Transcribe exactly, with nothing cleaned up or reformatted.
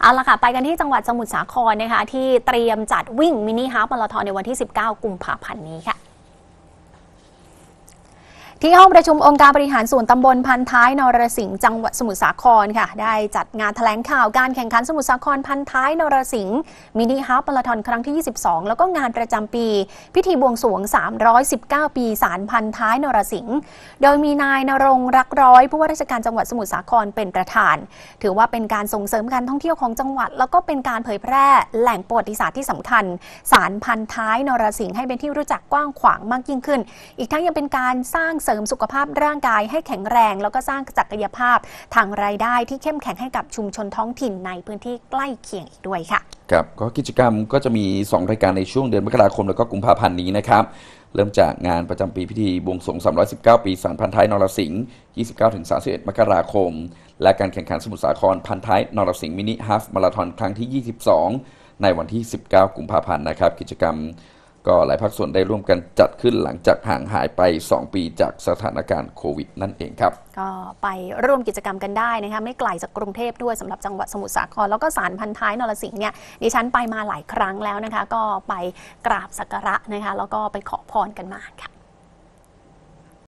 เอาละค่ะไปกันที่จังหวัดสมุทรสาครนะคะที่เตรียมจัดวิ่งมินิฮาล์ฟมาราธอนในวันที่สิบเก้ากุมภาพันธ์นี้ค่ะที่ห้องประชุมองค์การบริหารส่วนตำบลพันท้ายนรสิงห์จังหวัดสมุทรสาครค่ะได้จัดงานแถลงข่าวการแข่งขันสมุทรสาครพันท้ายนรสิงห์มินิฮาล์ฟมาราธอนครั้งที่ยี่สิบสองแล้วก็งานประจำปีพิธีบวงสรวงสามร้อยสิบเก้าปีศาลพันท้ายนรสิงห์โดยมีนายณรงค์รักร้อยผู้ว่าราชการจังหวัดสมุทรสาครเป็นประธานถือว่าเป็นการส่งเสริมการท่องเที่ยวของจังหวัดแล้วก็เป็นการเผยแพร่แหล่งประวัติศาสตร์ที่สำคัญศาลพันท้ายนรสิงห์ให้เป็นที่รู้จักกว้างขวางมากยิ่งขึ้นอีกทั้งยังเป็นการสร้างเสริมสุขภาพร่างกายให้แข็งแรงแล้วก็สร้างศักยภาพทางรายได้ที่เข้มแข็งให้กับชุมชนท้องถิ่นในพื้นที่ใกล้เคียงอีกด้วยค่ะครับก็กิจกรรมก็จะมีสองรายการในช่วงเดือนมกราคมแล้วก็กุมภาพันธ์นี้นะครับเริ่มจากงานประจำปีพิธีบวงสรวงสามร้อยสิบเก้าปีศาลพันท้ายนรสิงห์ยี่สิบเก้าถึงสามสิบเอ็ดมกราคมและการแข่งขันสมุทรสาครพันท้ายนรสิงห์มินิฮาล์ฟมาราธอนครั้งที่ยี่สิบสองในวันที่สิบเก้ากุมภาพันธ์นะครับกิจกรรมก็หลายภาคส่วนได้ร่วมกันจัดขึ้นหลังจากห่างหายไปสองปีจากสถานการณ์โควิดนั่นเองครับก็ไปร่วมกิจกรรมกันได้นะคะไม่ไกลจากกรุงเทพด้วยสำหรับจังหวัดสมุทรสาครแล้วก็ศาลพันท้ายนรสิงห์เนี่ยดิฉันไปมาหลายครั้งแล้วนะคะก็ไปกราบสักการะนะคะแล้วก็ไปขอพรกันมาค่ะ